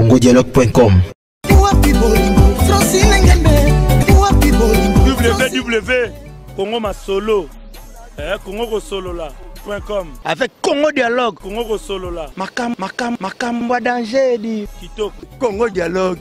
congodialogue.com. www.congomasolo congosolola.com avec Congo Dialogue. Congo Solo là. Makambo danger di Kitoko. Congo Dialogue.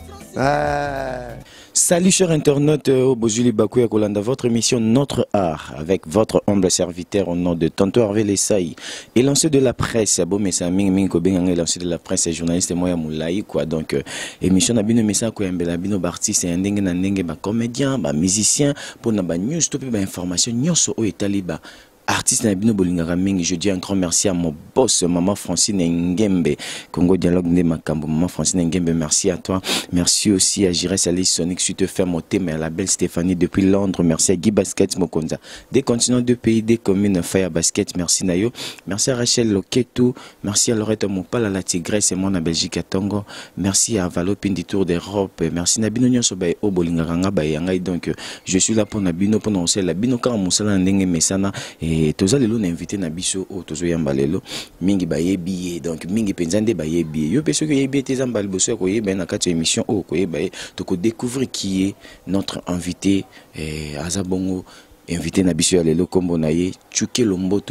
Salut chers internautes, Bozuli Bakouya Kolanda, votre émission Notre Art, avec votre humble serviteur au nom de Tonto Hervé Lessaï, et lanceur de la presse, Bomessa Ming Kobeng, lanceur de la presse, journaliste Moya Moulaï, quoi. Donc, émission Nabino Messa Koyambela, Bino Bartiste, et Ndenge, comédien, musicien, pour Naba News, topi, information, Nyonso, O et Taliba. Artiste Nabino Bolingara Mingi, je dis un grand merci à mon boss, Maman Francine Ngembe, Congo Dialogue de Makambo, Maman Francine Ngembe, merci à toi. Merci aussi à Jires Alice Sonic, tu te fais monter, mais à la belle Stéphanie depuis Londres, merci à Guy Basket Mokonza, des continents, de pays, des communes, Fire Basket, merci Nayo, merci à Rachel Loketou, merci à Lorette Mopal, à la Tigresse et mon à Belgique à Tongo, merci à Valopin du Tour d'Europe, merci Nabino Nyonso Baye, O Bolingara Baye, donc je suis là pour Nabino, pour nous, la Bino Karamoussala Ndenge Mesana, et toza lelo na invité na biso o tozo yamba lelo mingi baye biye donc mingi penzande baye biye yo peso que yebe te zambal boso ko yeba na kati émission o ko yeba to ko découvrir qui est notre invité azabongo invité na biso lelo kombo na ye Tchuke Lomboto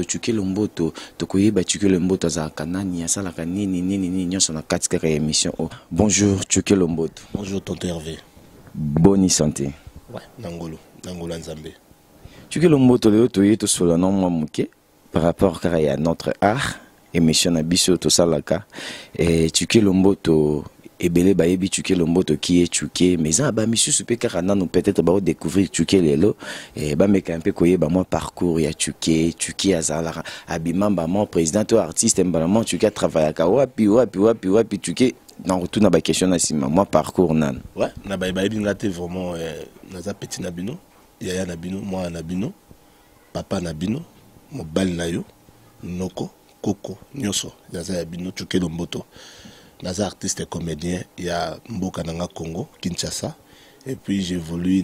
to ko yeba Tchuke Lomboto za kanani ya sala kanini nini nyonso na kati ka émission o. Bonjour Tchuke Lomboto. Bonjour tonton Hervé. Bonne santé. Ouais, Nangolo Nzambe. Tchuke Lomboto le to yeto solo non momuke par rapport à notre art émission na biso to salaka et Tchuke Lomboto ebele bayebi Tchuke Lomboto qui est Tchuke mais ça ba monsieur super karana nous peut-être ba découvrir Tchuke lelo et ba meka un peu koyeba moi parcours ya Tchuke azala abimamba mon président ou artiste mbalement Tchuke travaille ka wapi Tchuke non tout na ba question na sima moi parcours nan ouais na ba yebi ngate vraiment naza petit nabino yaya nabino moi nabino papa nabino mobali nayo noko koko nyoso naza yabino Tchuke Lomboto naza artiste et comédien ya mboka nanga Congo Kinshasa et puis j'évolue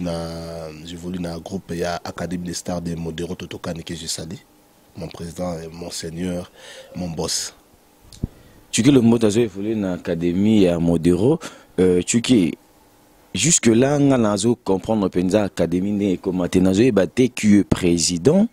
na groupe ya Académie des Stars de Modero Totokani que j'ai sali mon président mon seigneur mon boss. Tchuke Lomboto a évolué na Académie ya Modero Tchuke. Jusque là, on a comprendre penza académie comment nazo ebate qui est président,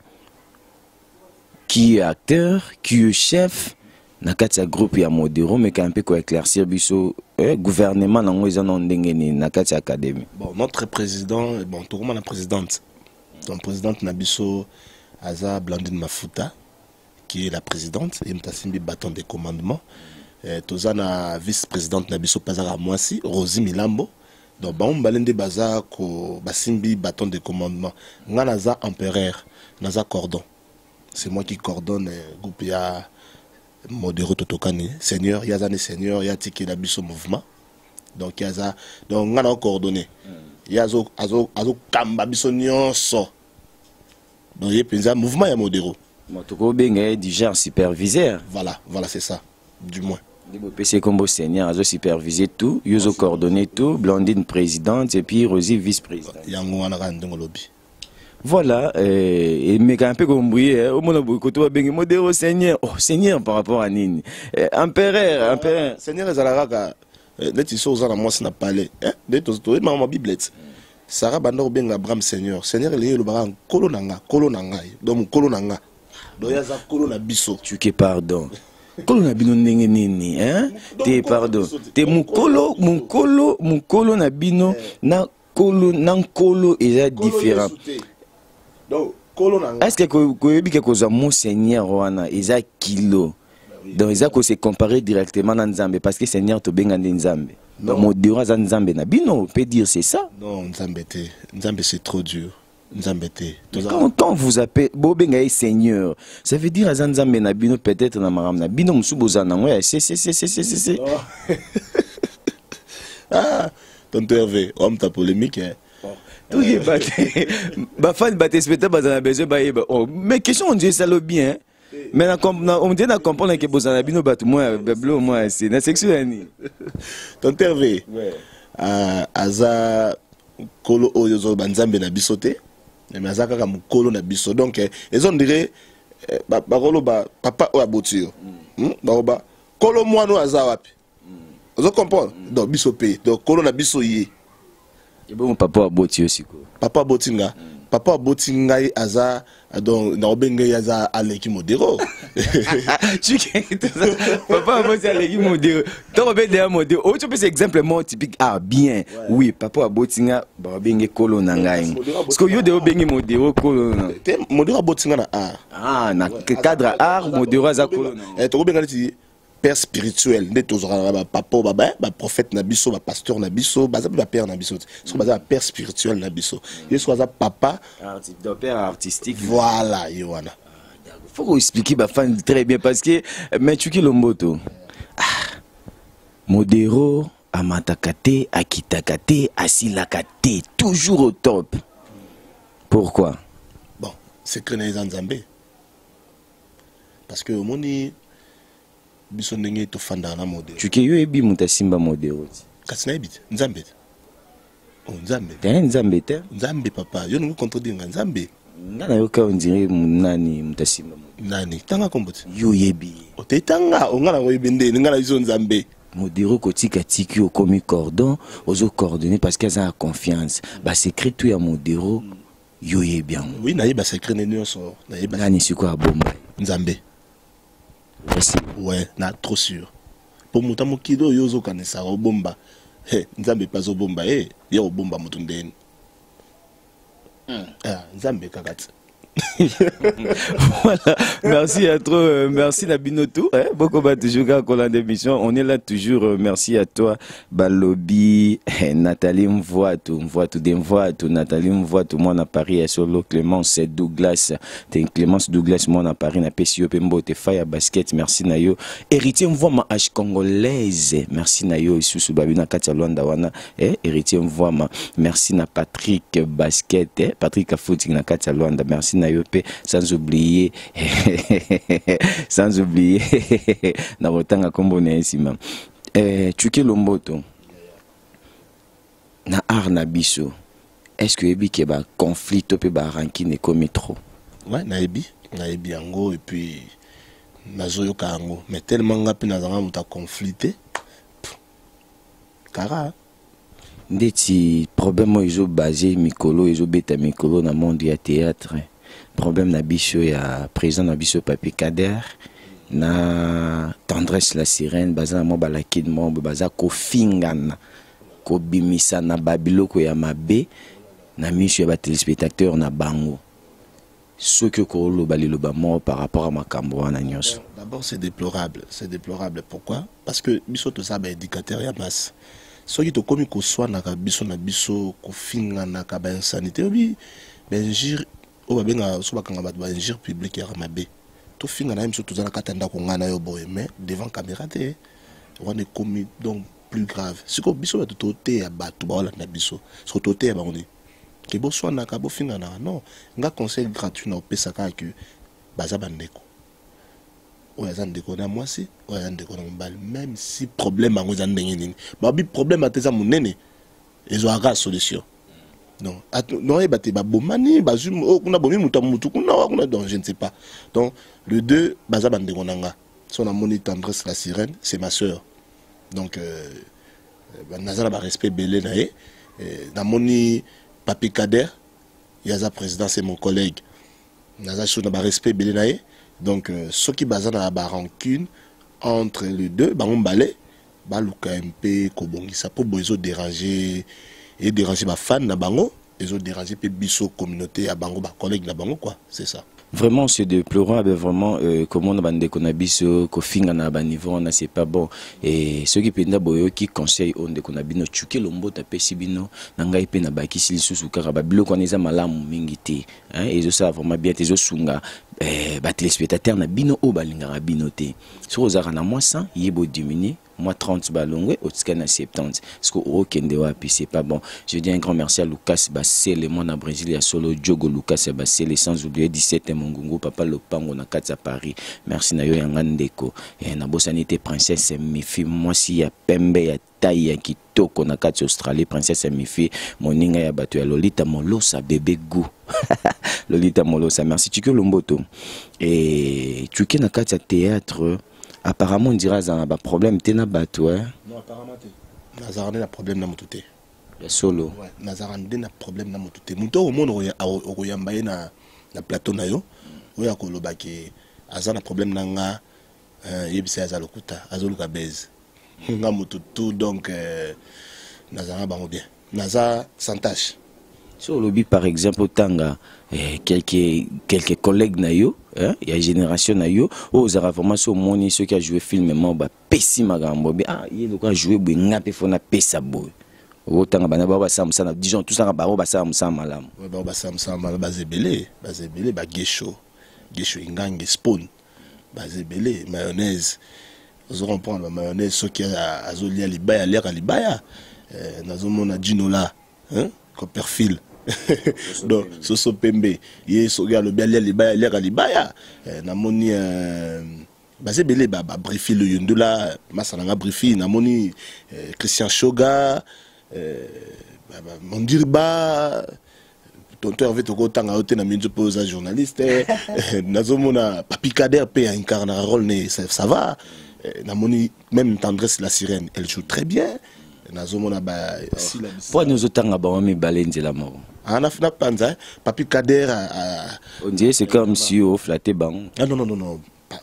qui est acteur, qui est chef, na kati groupe ya Modero mais quand peu ko éclaircir biso gouvernement nango ezana ndengeni na kati académie. Bon, notre président, bon tout la présidente. Ton présidente Nabiso Aza Blandine Mafuta qui est la présidente et mtasimbi bâton de commandement. Tozana vice-présidente Nabiso Pazara Mwasi, Rosie Milambo. Donc, on balende baza ko basimbi bâton de commandement. Nga naza empereur, naza cordon. C'est moi qui coordonne groupe ya Modero Totokani. Seigneur, yazane seigneur, ya tiki la biso mouvement. Donc yaza, donc nga na coordonné. Yazo kamba biso nyonso. Donc yé penza mouvement ya Modero. Motoko benga du genre superviseur. Voilà, c'est ça, du moins. PC Combo Seigneur a supervisé tout, Yozo coordonné tout, Blandine présidente et puis Rosie vice-présidente. Voilà, et mais un peu compris, au monde a bien Modero Seigneur, oh Seigneur par rapport à Nini, empereur. Seigneur Zalaraga, net iso za na moi na parler, net to ma biblette. Sarah Bandor bien Abraham Seigneur, Seigneur le lo bara kolo nanga, donc kolo nanga. Do ya za kolo na biso. Tu que pardon. Kolo na bino ndenge nini hein te pardon te mukolo na bino na kolo est différent donc kolo na est-ce que koyebi ke koza mon seigneur wana eza kilo donc eza ko se comparer directement na Nzambe parce que seigneur to benga Nzambe donc Modero za Nzambe na bino on peut dire c'est ça non Nzambe c'est trop dur. Quand vous appelez Bobenga Seigneur, ça veut dire à Nzambe na bino peut-être na maram na bino musuboza na ouais c'est. Ah, tonton Hervé, homme ta polémique. Tout est batté. Ba fan batté spectacle bazana besoin ba oh mais question on dit ça le bien. Mais on dit na comprendre que bozana bino bat moi beblo moi c'est na sexuel ni. Tonton Hervé. Ouais. Aza kolo oyozo banzambe na bisoté. Mais azaka ka mukolo na biso donc ils ont dirait ba kolo ba papa o abotir ba kolo mwano aza wapi Vous comprenez? Donc, biso pays. Donc, Kolo na biso yé. Et bon, papa a boti aussi. Papa Botinga. Papa Botinga aza. Donc, na obenge yaza aleki modero. Papa a boti aleki modero. Tant on peut modero. Oh, tu peux c'est exemple typique. Ah, bien. Oui, papa a botinga. Babenge Kolo nangai. Parce que yo de obenge modero Kolo. Modero Botinga na art. Ah, na cadre art modero aza Kolo. Tu obenge ti père spirituel, ne tozora papa baba, prophète nabiso, pasteur nabiso, baza père nabiso. Ce baza père spirituel nabiso. Yeso baza papa, père artistique. Voilà, Yohana. Faut qu'on explique ba fan très bien parce que mais tu qui lomboto. Modero amatakate, akitakate, asilakate, toujours au top. Pourquoi? Bon, c'est que les Nzambé. Parce que au monde biso ndenge to fanda na modero. Tu ke yo ebi mutasimba modero. Kasina ebit Nzambe. Oh Nzambe. Nzambe te. Nzambe papa, yo nungu contredire Nzambe. Ngana yo ka on dirait nani mutasimba modero. Nani tanga komboti. Yo yebi. O te tanga o ngana ko yebende ngana iso Nzambe. Modero kotika tiki o komi cordon, ozo coordonner parce qu'elles ont confiance. Ba secret tout ya modero yo yebi. Oui, na yeba secret nyonso. Na yeba. Nani siko abomba. Nzambe. Merci. Ouais, na trop sûr. Pour mutamo kido yozo kanisa obomba. He, Nzambe pas obomba ya obomba mutundeni. Nzambe kakati. Voilà, merci à toi, merci Nabinoto. Beaucoup va toujours quand d'émission. On est là toujours. Merci à toi, Balobi, Nathalie Mvoitou, Nathalie Mvoitou, moi à Paris, solo Clémence Douglas, Clémence Douglas, moi à Paris, na PCO Pembo, te Faya Basket, merci Nayo. Héritier Mvoa ma H congolaise, merci Nayo, Isusu Babina Katia Luanda Wana, Héritier Mvoa ma, merci na Patrick Basket, Patrick Afouti na Katia Luanda, merci Nayo. Sans oublier na botanga kombo na esima tuke lomboto na art na biso. Est-ce que ebi ke ba conflit to pe ba rankine comme trop? Ouais, na ebi yango et puis nazoyoka yango mais tellement ngapi nazanga muta conflité kara ndeti problème ezo basé mikolo ezo beta mikolo na monde ya théâtre. Problème na biso ya président na biso Papi Kader na tendresse la sirène baza mo balakid mo baza ko fingana ko bimisa na babiloko ya mabe na miso ya ba téléspectateurs na bango ce que ko lo balilo ba mo par rapport à makambo wana nyonso. D'abord c'est déplorable pourquoi? Parce que biso to ça ba indicateur ya masse soki to komi ko swa na biso ko fingana ka ba insanité obi benjir o babenga so bakanga bato ba injure public ya mabe to finga na mso tozana katanda ko ngana yo boye mais devant caméra te on est commis donc plus grave siko biso bato tote ya bato ba wala na biso siko tote ya bango ni ke bo so na ka bo finga na non nga conseil gratuit na opesa ka que baza bandeko o ya zandeko na mwasi o ya ndeko na mbali même si problème bango za ndenge nini ba bi problème ateza munene ezo aga solution. Non, non, bomani, bazum, oh, kuna bomi mutamutu, kuna, donc je ne sais pas. Donc, le 2, baza bande gonanga. Son amoni tendresse la sirène, c'est ma soeur. Donc, nazara ba respect belé nae. Namoni Papi Kader, yaza président, c'est mon collègue. Nazara chou ba respect belé nae. Donc, ceux qui baza na ba rancune entre les deux, ba on balé, ba luka MP, kobongisa, pour bozo déranger. Et déranger ma fan na bango, ils ont dérangé pe biso communauté à bango ba collègue na bango quoi, c'est ça. Vraiment c'est déplorable vraiment comment on a bandé qu'on a biso ko finga na ba niveau on c'est pas bon et ceux qui penda boyo qui conseille on de qu'on a bino chuke lombo ta pesi bino na ngai pe na baki silisusu kaka ba bilo koneza malamu mingi te hein et ça vraiment bien tezo sunga ba téléspectateur na bino o balinga bino te so ozaka na moi 100 yebo diminuer moi 30 balongwe au na 70 parce que au kende wapi c'est pas bon. Je dis un grand merci à Lucas Bassele mon à Brésil à solo Diogo Lucas Bassele sans oublier 17 Mongungu papa Lopango na Katsa Paris. Merci na yo yangandeko et na bosanité princesse Mifi moi si ya pembe ya taille ya kitoko na Katsa Australie princesse Mifi moninga ya bato ya Lolita Molosa bébé goût. Lolita Molosa merci tu que lomboto et tu que na Katsa théâtre. Apparemment on dira ça un problème t'es na bateau hein. Non apparemment nazarande na problème na motuté ya solo ouais nazarande na problème na motuté muto au monde okoyamba ye na plateau na yo oya koloba ke aza na problème na nga yebisa aza lokuta azoluka base nga mututu donc nazarande bango bien naza sans tâche. Sur le but, par exemple, tanga quelques collègues na yo, il y a génération na yo, aux vraiment sur moni ceux qui a joué film moi ba pessi magambo ah il a joué bu ngape fona pesa boy. Au tanga bana ba sam sana disons tout ça ba sam malam. Ouais ba sam malam ba zebele ba gesho ingange spawn ba zebele mayonnaise. Vous comprendre la mayonnaise ceux qui a azolia libaya l'air à libaya nazomona dinola hein Copperfield. Donc soso pembe ye so ga le bien libaya libaya namoni basé belé ba briefi le yundula masalanga briefi namoni Christian Shoga Mondirba tonton Hervé toko tanga ote na minzo posa journaliste nazomona Papi Kader pe incarne un rôle ne ça va namoni même Tendresse la sirène elle joue très bien nazomona ba si la pour nous autant ba mi balenze la mort ana fina panza Papi Kader on dirait c'est comme si au flatté ban ah non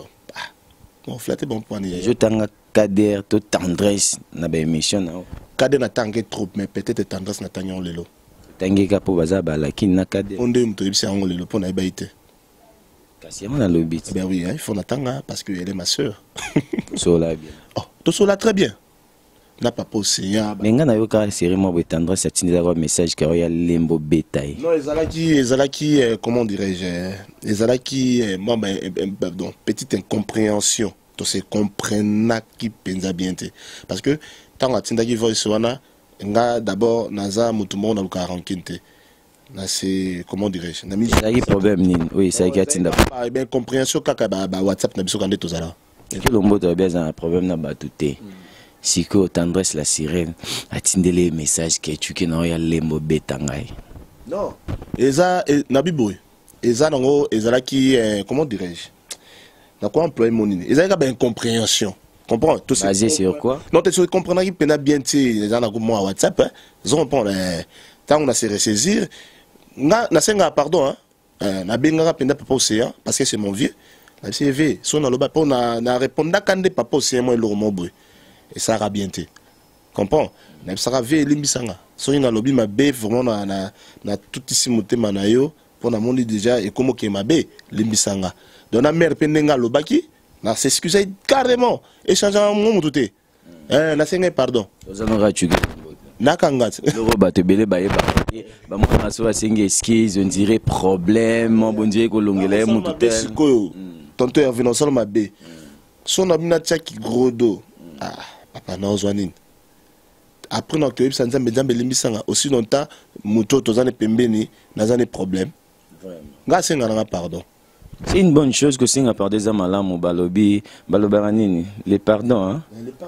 on flatté bon point je tanga Kader to Tendresse na ba émission na Kader na tangue trop mais peut-être Tendresse na tangion lelo tangue ka po baza ba lakini na Kader on dem to yebisa ngo lelo pona ibaité kasi on a le but ben oui il faut natanga parce que elle est ma sœur sola bien oh to sola très bien n'a pas posé mais nga na yo ka série mo Tendresse atindela ko message ka ya lembo bétail non ezalaki comment dirais-je ezalaki moi donc petite incompréhension to se comprena qui pensa bien parce que tant atindaki voice wana nga d'abord naza mutumo na luka rankinte na c'est comment dirais-je na mi ça y problème nini oui ça y a tinda ben compréhension kaka ba WhatsApp na biso kande tozala que lombo to bien un problème na batuté si que Tendresse la sirène atindele message que tu que na ya lembo betangai non eza na biboy eza nango ezalaki comment dirais-je na quoi employer mon nini ezalaka ba incompréhension comprends tout ça basé sur quoi non tu comprends qui pena bien les gens na moi WhatsApp ils comprendre tant on a se ressaisir na senga pardon na benga pena papa océan parce que c'est mon vieux na CV son na loba pona na répondre kande papa océan moi le romo boy et ça va bien comprends na ça va ve limbisanga so na lobi ma be vraiment na tout ici motema na yo pona mondi déjà et comme que ma be limbisanga donc na mère penenga lobaki na s'excuser carrément échanger un moment tout na senga pardon ozanora chuki nakangat le bato belé ba ba mo na so asengi excuse on dirait problème on dirait ko longela mutu tel tonton Hervé non seulement ma be son abina tchaki gros dos ah papa na ozwanini après na toyeb sanza mbenzambe limbisanga aussi longtemps muto tozane pembeni nazane problème vraiment nga senga na pardon. C'est une bonne chose que Singa par des amalam ou balobi balobaranini. Les pardons, hein?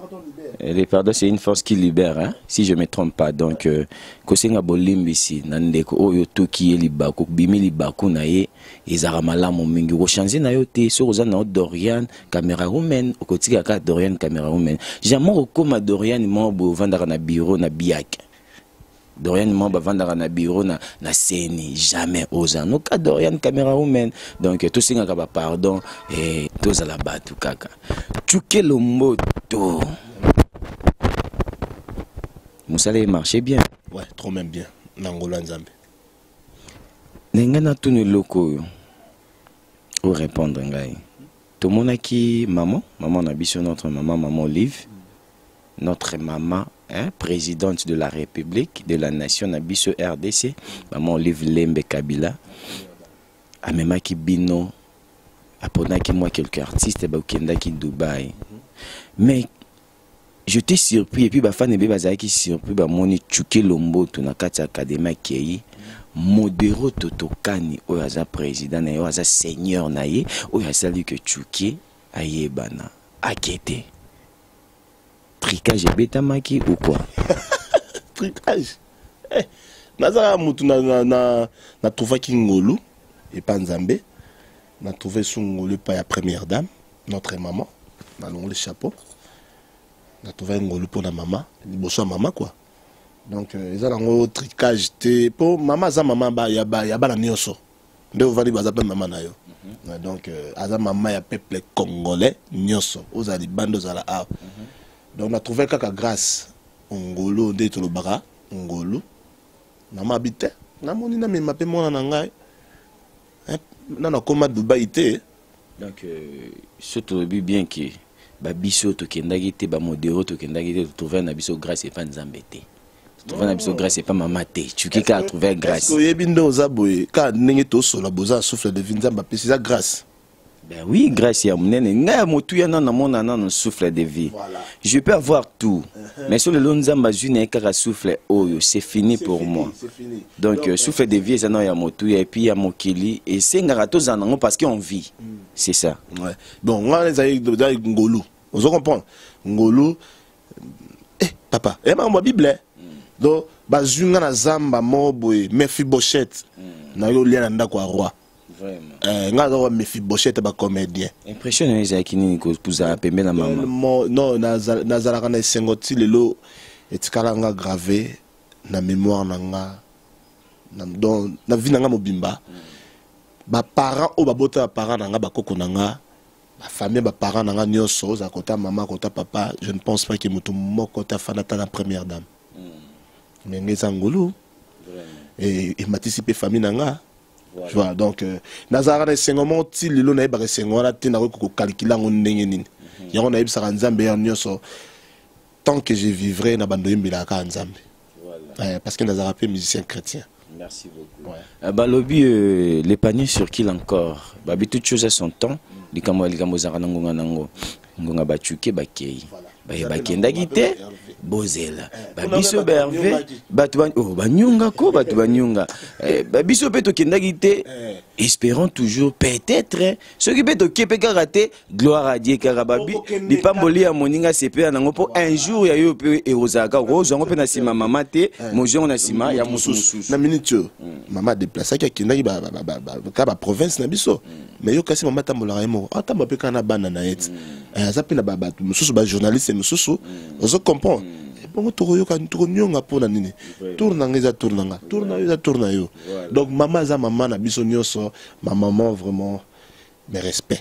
Les pardons, c'est une force qui libère, hein? Si je me trompe pas. Donc, que Singa bolimbi ici, nandeko oyo toki libaku, bimi libaku nae, ezara malam ou mingi. Rechange na yo te, sur aux anneaux Dorian, caméra roumaine, au quotidien Dorian, caméra roumaine. Jamais au coma Dorian, moi, bo vendara na bureau na biak. Dorian m'a vendra na bureau na scène jamais osant no cas Dorian caméra humaine donc tout singa ka pardon et tous à la batu kaka tuke le moto musale marcher bien ouais trop même bien nangola nzambe nenga na tunu loko ou répondre ngai tout mon aki maman na biso notre maman Olive notre maman hein, présidente de la République, de la nation Nabiso RDC, maman Olive Lembe Kabila, Amemaki Bino, Aponaki moi quelques artistes, Baukendaki Dubaï. Mais je t'ai surpris, et puis Bafan et Bazaki surpris, Moni Tchouké Lombo, Tunakati Académie Kei, Modero Totokani, Oyaza président, Oyaza seigneur Naye, Oyaza lui que Tchouké, Ayebana, Akete. Tricage et bétamaki ou quoi? Tricage. Nazara mutu na trouvé Kingolu et Panzambe. Na trouvé son Ngolu par la première dame, notre maman. Na long le chapeau. na trouvé ngolu pour la maman liboso maman quoi donc ils ont un tricage te pour maman za maman ba ya ba na nyoso nde ovali baza pe maman na yo donc aza maman ya peuple congolais nyoso ozali bando za la a donc on a trouvé kaka grâce ngolu nde to lobaka ngolu na mabite na moni na mema pe mona na ngai na koma Dubaï te donc surtout bien que babiso to kendaki te ba modéro to kendaki te trouver na biso grâce et pas nzambe te trouver na biso grâce et pas mama te tu qui ka trouver grâce est-ce que ndo zaboy ka ndenge to sola boza souffle de vie nzamba pe c'est grâce. Ben oui, grâce à Mnene, nga motuya na mona na souffle de vie. Voilà. Je peux avoir tout, mais sur le long nzamba june kaka souffle oyo, c'est fini pour moi. Fini. Donc souffle de vie ça na ya motuya et puis ya mokili et c'est ngarato zanango parce qu'on vit. C'est ça. Ouais. Bon, on les a ngolu. Vous comprenez? Ngolu papa, ma Bible. Donc bazunga na zamba moboy, Mephibosheth. Na yo lia na ndako roi. Vraiment. Nga zo Mephibosheth ba comédien. Impressionné ezaki nini ko pouza pembe na maman. Non, nazala kana sengoti lelo etikala nga gravé na mémoire na nga na vie na nga mobimba. Ba parents o babota parents na nga bakoko na nga. Ma famille, mes parents, n'ont pas chose à côté maman, à côté papa. Je ne pense pas que mon côté fanata la première dame. Mais les Angolou et participé famille nanga. Voilà donc Nazara sengomon ti lilo na ba sengora ti na ko calculer ngondenge nini. Ya on a eu ça nzambe en nyoso. Tant que je vivrai na bando yimbila ka nzambe. Voilà. Parce que Nazara est musicien chrétien. Merci beaucoup. Ouais. Balobi les paniers sur qui encore. Babi toute chose à son temps. Likambo zara nangonga nango ngonga bachuke bakei bakendaki te bozela babiso berve batu banyunga ko batu banyunga babiso pe tokendaki te espérons toujours peut-être ce qui peut tokepe kaka te gloire à Dieu kaka babi lipamboli ya moninga sepe nango po un jour ya yo pe erozaka rozango pe na sima mama te mojo na sima ya mususu na minute mama déplacer ki kendaki ba province na biso mais yo kasi mama tambola mo atamba pe kana bana na yet azapi na baba mususu ba journaliste mususu ozo comprendre bon to yo kan to nyonga pona nini tourna ngeza tourna yo donc mama za mama na biso nyoso ma maman vraiment mes respects.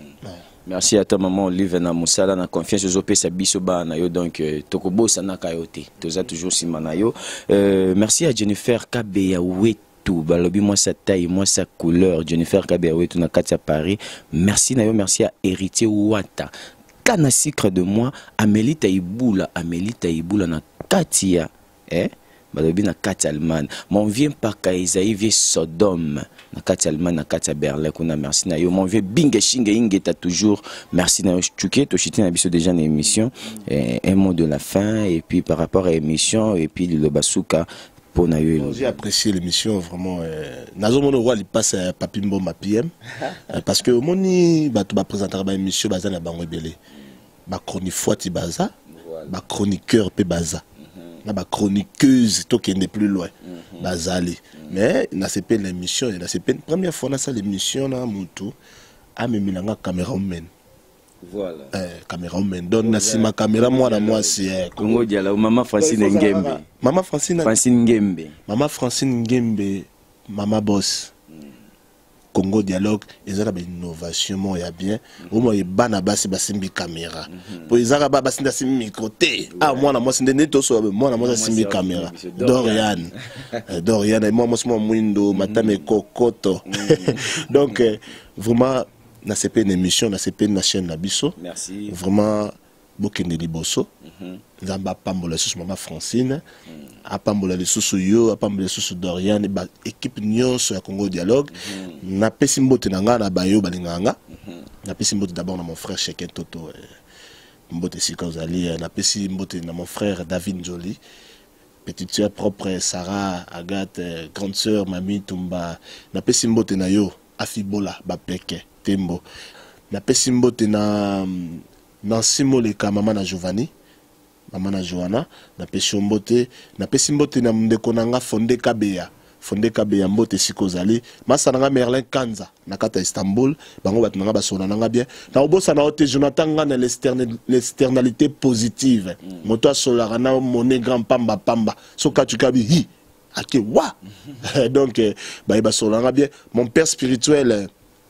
Merci à ta maman Olive na musala na confiance aux opé sa biso ba na yo donc tokobo sana kayote toza toujours simana yo merci à Jennifer Kabeya tout balobi moi sa taille moi sa couleur Jennifer Kabeya tout na katia Paris merci na yo merci à Héritier Ouata kana secret de moi Amélie Taïboula na katia balobi na katia Allemagne mon vient par Kaisaï vie Sodome na katia Allemagne na katia Berlin kuna merci na yo mon vieux binge shinge ingeta toujours merci na yo chuke to chiti na biso déjà na émission un mot de la fin et puis par rapport à l'émission et puis le basuka. J'ai apprécié l'émission vraiment. Nazomono roi il passe à Papimbo ma PM parce que moni ba tu ba présenter ba émission baza na bango belé. Ba chroniqueur baza, ba chroniqueur pe baza. Na ba chroniqueuse to kende plus loin. Bazali. Mais na c'est pas l'émission, na c'est pas première fois na ça l'émission na mutu a memilanga caméra humaine. Voilà. Caméra humaine. Donne na si ma caméra moi na moi c'est Congo Diala maman Francine Ngembe. Maman Francine Ngembe. Maman Francine Ngembe, maman boss. Congo Dialogue, ils ont une innovation, moi, il y a bien. Au moins, il y a bana basi basimbi caméra. Pour les arabes, basinda simbi micro. Ah, moi, c'est des netos, moi, moi, simbi caméra. Dorian. Dorian, et moi, moi, Mwindo, Matame Kokoto. Donc, vraiment, c'est pas une émission, c'est pas une chaîne Nabiso. Merci. Vraiment, Bokende Liboso. Zamba Pambola sous maman Francine. Apambola les sous yo, apambola sous Dorian, équipe nyonso ya Congo Dialogue. Na pesi mbote nanga na bayo balinganga. Na pesi mbote d'abord na mon frère Cheken Toto. Mbote sika ozali, na pesi mbote na mon frère David Njoli. Petite sœur propre Sarah, Agathe, grande sœur Mami Tumba. Na pesi mbote na yo Afibola Bapeke Tembo. Na pesi mbote na Nancy Moleka maman na Giovanni. Maman na Johanna, na pesi mbote na mndeko nanga Fondé Kabeya. fondé kabe ya mbote sikozali masa nanga Merlin Kanza na kata Istanbul bango bat nanga basona nanga bien na obosa na ote Jonathan ngana l'externalité positive moto asolara na monnaie grand pamba pamba so katu kabi hi ake wa donc ba basola bien mon père spirituel,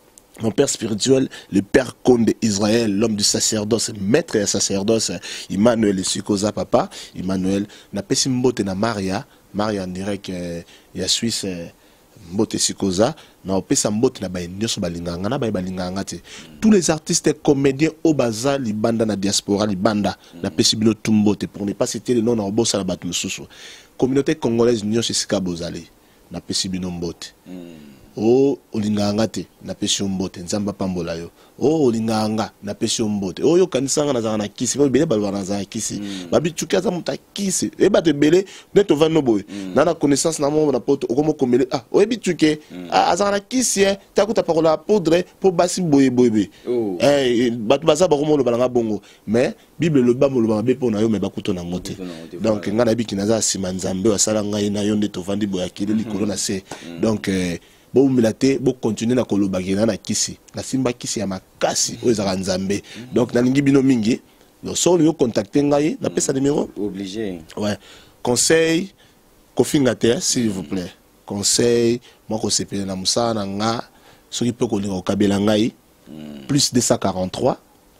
le père Conde Israël, l'homme du sacerdoce, maître et sacerdoce, Emmanuel Sikoza papa, Emmanuel, na pesi mbote na Maria en direct ya Suisse mbote Sikoza, na opesa mbote na baye nyoso balinganga na baye balinganga te. Tous les artistes et comédiens au baza libanda na diaspora libanda na pesi bino tumbote pour ne pas citer le nom na obosa na batu mususu. Communauté congolaise nyoso sika bozali na pesi bino mbote. O olinganga te na pesi mbote nzamba pambola yo o olinganga na pesi mbote o yo kanisanga na zana kisi ba bele balwa na zana kisi ba bichuka za muta kisi e ba te bele neto vano boy na connaissance na mo na poto okomo komele o e bichuke azana kisi ta kuta parola poudre po basi boye boye batu baza ba komo lo balanga bongo mais bible le ba mo lo ba be pona yo me ba kuto na ngote donc ngana biki na za sima nzambe wasala ngai na yo ndeto vandi boya kile likolo na se donc bo milate bo continuer na kolobagena na kisi na simba kisi ya makasi o ezaka nzambe donc na lingi bino mingi lo so yo contacter ngai na pesa numéro obligé ouais conseil kofinga te s'il vous plaît conseil moi ko sepele na musana nga soki pe ko linga kabela ngai plus 243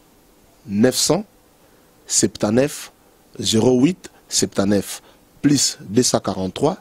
979 08 79 plus 243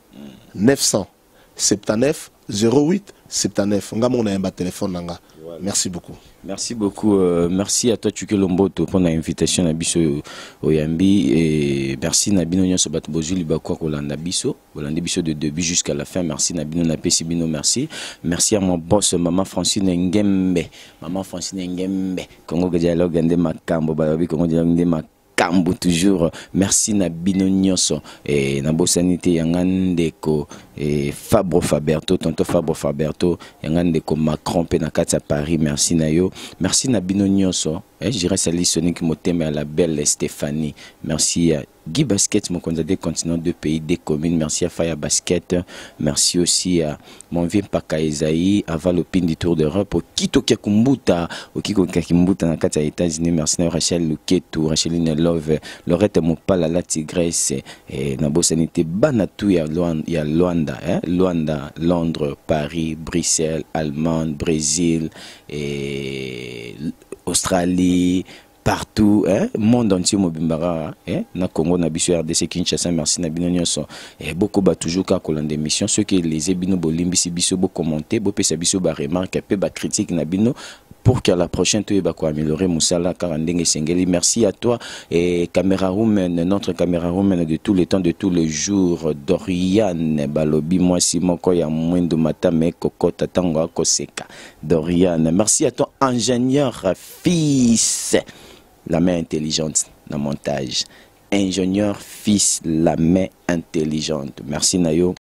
979 08 79. On a un téléphone nanga. Merci beaucoup. Merci beaucoup. Merci à toi Tuke Lomboto pour l'invitation à Biso Oyambi et merci Nabino Nyon Sobat Bozuli Bakwa Kolanda Biso. Kolanda Biso de début jusqu'à la fin. Merci Nabino Napesi Bino merci. Merci à mon boss Maman Francine Ngembe. Maman Francine Ngembe. Congo Dialogue Ande Makambo Bayobi Congo Dialogue Ande Makambo. Kambo toujours merci na bino nyonso et na bosanité yangandeko et Fabro Faberto tonto Fabro Faberto yangandeko Macron pe na kati Paris merci na yo merci na bino nyonso et j'irai saluer Sonic Moteme à la belle Stéphanie merci à Guy Basket mon candidat des continents de pays des communes merci à Faya Basket merci aussi à mon vieux Paka Esaïe avant le pin du Tour d'Europe au Kito Kakumbuta au Kiko Kakumbuta na kati États-Unis merci à Rachel Luketu Racheline Love Lorette Mopala la Tigresse et na bosanité banatu ya Luanda Luanda Londres Paris Bruxelles Allemagne Brésil et Australie partout monde entier mobimbara na Congo na biso RDC Kinshasa merci na bino nyonso beaucoup ba toujours ka kolanda émission ceux qui les ebino bolimbisi biso bo commenter bo pesa biso ba remarque pe ba critique na bino pour qu'à la prochaine tu vas améliorer Moussala Karandenge Sengeli. Merci à toi et caméra woman, notre caméra woman de tous les temps, de tous les jours, Doriane Balobi, moi Simon Koya Mwendo Matame Kokota Tango Koseka. Doriane, merci à toi ingénieur fils, la main intelligente, le montage. Ingénieur fils, la main intelligente. Merci Nayo.